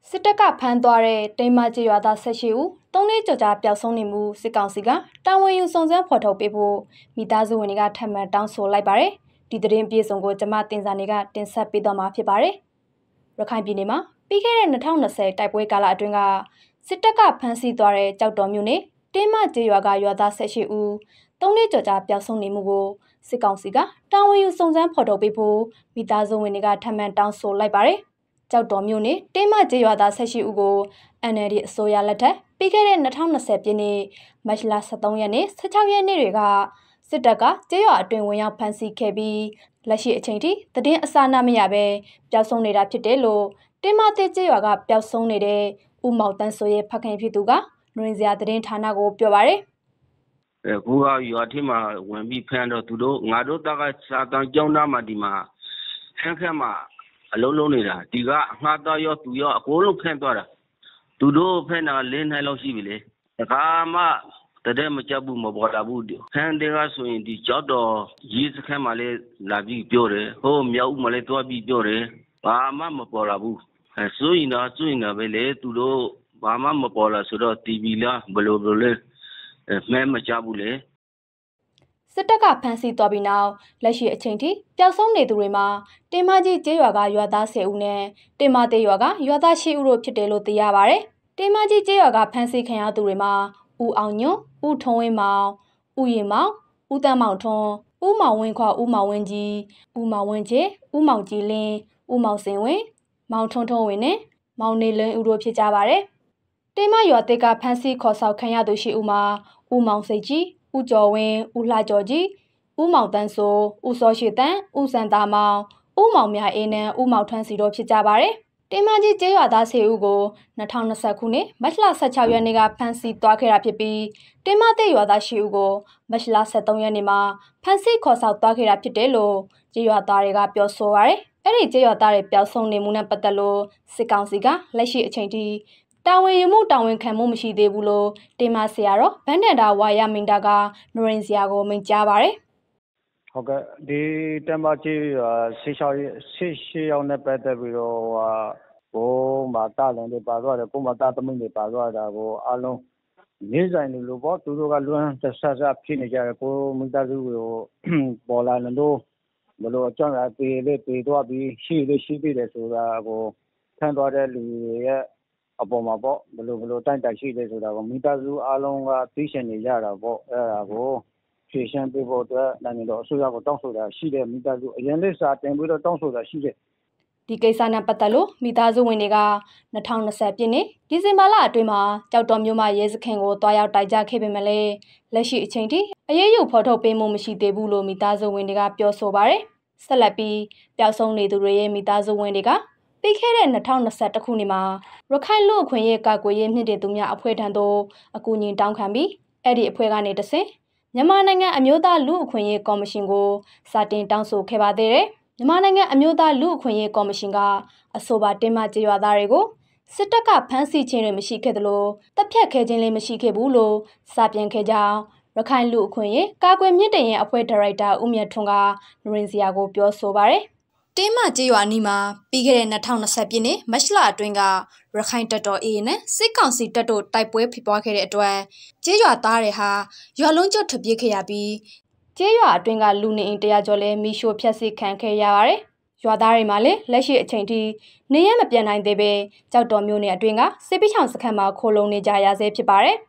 စစ်တပ်ကဖမ်းသွားတဲ့တိမ်မကြီးရွာသား18ဦး3နှစ်ကျော်ကြာပျောက်ဆုံးနေမှုစစ်ကောင်စီကတာဝန်ယူစုံစမ်းဖော်ထုတ်ပေးဖို့မိသားစုဝင်တွေကထပ်မံတောင်းဆိုလိုက်ပါတယ်။ဒီသတင်းပြေဆုံးကိုကျွန်မတင်စာနေကတင်ဆက်ပေးသွားမှာဖြစ်ပါတယ်။ရခိုင်ပြည်နယ်မှာပြီးခဲ့တဲ့2020တိုက်ပွဲကာလအတွင်းကစစ်တပ်ကဖမ်းဆီးသွားတဲ့ကြောက်တော်မြို့နယ်တိမ်မကြီးရွာကရွာသား18ဦး3နှစ်ကျော်ကြာပျောက်ဆုံးနေမှုကိုစစ်ကောင်စီကတာဝန်ယူစုံစမ်းဖော်ထုတ်ပေးဖို့မိသားစုဝင်တွေကထပ်မံတောင်းဆိုလိုက်ပါတယ်။ကြောက်တော်မြို့နယ်တိမ်မကြီးရွာသား18ဦးကို NLD အစိုးရလက်ထက်ပြီးခဲ့တဲ့2020ပြည့်နှစ်မတ်လ23ရက်နေ့16ရက်နေ့တွေကစစ်တပ်ကကျေးရွာအတွင်းဝင်ရောက်ဖမ်းဆီးခဲ့ပြီးလက်ရှိအချိန်ထိသတင်းအစအနမရပဲပျောက်ဆုံးနေတာဖြစ်တယ်လို့တိမ်မကြီးကျေးရွာကပျောက်ဆုံးနေတဲ့ဦးမောင်တန်းဆိုရဲ့ဖခင်ဖြစ်သူကလူရင်းစရာသတင်းဌာနကိုပြောပါတယ်။ကိုကရွာထဲမှာဝင်ပြီးဖမ်းတော့သူတို့ငါတို့တက်ကစာတန်ကျောင်းသားမှဒီမှာခန်းခန်းမှာအလုံးလုံးနေတာဒီကငှားတော့ရောသူရောအကုန်လုံးဖမ်းသွားတာသူတို့ဖမ်းတာ၄နှစ်လောက်ရှိပြီလေတခါမှတဲ့မကြဘူးမပေါ်လာဘူးဖမ်းတဲ့ကဆိုရင်ဒီကြောက်တော့ရေးစခန်းမှာလေလာပြီးပြောတယ်ဟိုမြောက်ဦးမှာလည်းတွားပြီးပြောတယ်ဘာမှမပေါ်လာဘူးဆိုရင်တော့ပဲလေသူတို့ဘာမှမပေါ်လာဆိုတော့ TV လားဘယ်လိုလဲမဲမကြဘူးလေစစ်တပ်ကဖမ်းဆီးသွားပြီးနောက်လက်ရှိအချိန်ထိပျောက်ဆုံးနေသူတွေမှာတင်မကြီးကျေးရွာကရွာသား10ဦးနဲ့တင်မသေးရွာကရွာသား10ဦးတို့ဖြစ်တယ်လို့သိရပါဗျ။တင်မကြီးကျေးရွာကဖမ်းဆီးခံရသူတွေမှာဦးအောင်ညွန့်ဦးထုံးဝင်းမောင်ဦးရင်မောင်ဦးတန်းမောင်ထွန်းဦးမောင်ဝင်းခွဦးမောင်ဝင်းကြီးဦးမောင်ဝင်းချေဦးမောင်ကြည်လင်းဦးမောင်စင်ဝင်းမောင်ထွန်းထွန်းဝင်းနဲ့မောင်နေလင်းဦးတို့ဖြစ်ကြပါတယ်။တင်မရွာတိတ်ကဖမ်းဆီးခေါ်ဆောင်ခံရသူ10ဦးမှာဦးမောင်စိတ်ကြီးဦးကျော်ဝင်းဦးလှကျော်ကြီးဦးမောင်တန်းဆိုဦးစောရှိတန်းဦးစံသားမောင်ဦးမောင်မြအေးနဲ့ဦးမောင်ထွန်းစီတို့ဖြစ်ကြပါတယ်။တင်မကြီးကျေးရွာသား10ဦးကို2020ခုနှစ်မတ်လ16ရက်နေ့ကဖမ်းဆီးသွားခဲ့တာဖြစ်ပြီးတင်မသေးရွာသား10ဦးကိုမတ်လ23ရက်နေ့မှာဖမ်းဆီးခေါ်ဆောင်သွားခဲ့တာဖြစ်တယ်လို့ကျေးရွာသားတွေကပြောဆိုပါရယ်။အဲ့ဒီကျေးရွာသားတွေပျောက်ဆုံးနေမှုနဲ့ပတ်သက်လို့စစ်ကောင်စီကလက်ရှိအချိန်ထိတာဝန်ယူမှုတာဝန်ခံမှုမရှိသေးဘူးလို့တင်မဆရာတော်ဗန်းတန်တာဝါရမင်းတာကနရင်းစရာကိုမိန့်ကြားပါရယ်ဟုတ်ကဲ့ဒီတမကြီး16ရောက်နဲ့ပတ်သက်ပြီးတော့ဘိုးမသားလည်းပါသွားတယ်ကိုမသားသမီးတွေပါသွားတာကိုအလုံးနေဆိုင်လို့ပေါ့သူတို့ကလွမ်းဆဆဖြစ်နေကြတယ်ကိုမိသားစုကိုပေါ်လာလို့ဘလို့အကြောင်းအသေးလေးပြေးသွားပြီးရှိသေးတယ်ဆိုတာကိုဖမ်းသွားတဲ့လူရဲ့အပေါ်မှာပေါ့ဘလို့တိုင်းတိုင်ရှိတယ်ဆိုတာကိုမိသားစုအလုံးကသိရှင်နေကြတာပေါ့အဲ့ဒါကိုဖြေရှင်းပေးဖို့အတွက်နိုင်ငံတော်အစိုးရကိုတောင်းဆိုတာရှိတယ်မိသားစုအရင်လေးစာတင်ပြီးတော့တောင်းဆိုတာရှိတယ်ဒီကိစ္စနဲ့ပတ်သက်လို့မိသားစုဝင်တွေက2020ပြည့်နှစ်ဒီဇင်ဘာလအတွင်းမှာကြောက်တော်မြို့မှာရဲစခန်းကိုတွားရောက်တိုက်ကြခဲ့ပေမဲ့လည်းလက်ရှိအချိန်ထိအရေးယူဖော်ထုတ်ပေးမှုမရှိသေးဘူးလို့မိသားစုဝင်တွေကပြောဆိုပါရယ်ဆက်လက်ပြီးပျောက်ဆုံးနေသူတွေရဲ့မိသားစုဝင်တွေကပြီးခဲ့တဲ့2021ခုနှစ်မှာရခိုင်လူ့အခွင့်အရေးကာကွယ်ရေးမြင့်တင်သူများအဖွဲ့ထံသို့အကူအညီတောင်းခံပြီးအဲ့ဒီအဖွဲ့ကနေတဆင့်မြန်မာနိုင်ငံအမျိုးသားလူ့အခွင့်အရေးကော်မရှင်ကိုစတင်တောင်းဆိုခဲ့ပါသေးတယ်။မြန်မာနိုင်ငံအမျိုးသားလူ့အခွင့်အရေးကော်မရှင်ကအဆိုပါတင်မကြေးရွာသားတွေကိုစစ်တပ်ကဖမ်းဆီးခြင်းတွေမရှိခဲ့သလိုတပ်ဖြတ်ခဲ့ခြင်းလည်းမရှိခဲ့ဘူးလို့စာပြန်ခဲ့ကြောင်းရခိုင်လူ့အခွင့်အရေးကာကွယ်မြင့်တင်ရေးအဖွဲ့ဒါရိုက်တာဦးမြတ်ထွန်းကနရင်စရာကိုပြောဆိုပါရယ်။တင်းမကြေးရွာနီးမှာပြီးခဲ့တဲ့2020ပြည့်နှစ်မတ်လအတွင်းကရခိုင်တပ်တော် AA နဲ့စစ်ကောင်စီတပ်တို့တိုက်ပွဲဖြစ်ပွားခဲ့တဲ့အတွက်ကြေးရွာသားတွေဟာရွာလုံးကျွတ်ထွက်ပြေးခဲ့ရပြီးကြေးရွာအတွင်းကလူနေအိမ်100ကျော်လဲမိရှို့ဖျက်ဆီးခံခဲ့ရပါတယ်။ရွာသားတွေမှာလည်းလက်ရှိအချိန်ထိနေရမပြန်နိုင်သေးပဲကြောက်တော်မျိုးနယ်အတွင်းကစစ်ပိချောင်စခန်းမှာခိုလုံနေကြရဆဲဖြစ်ပါတယ်။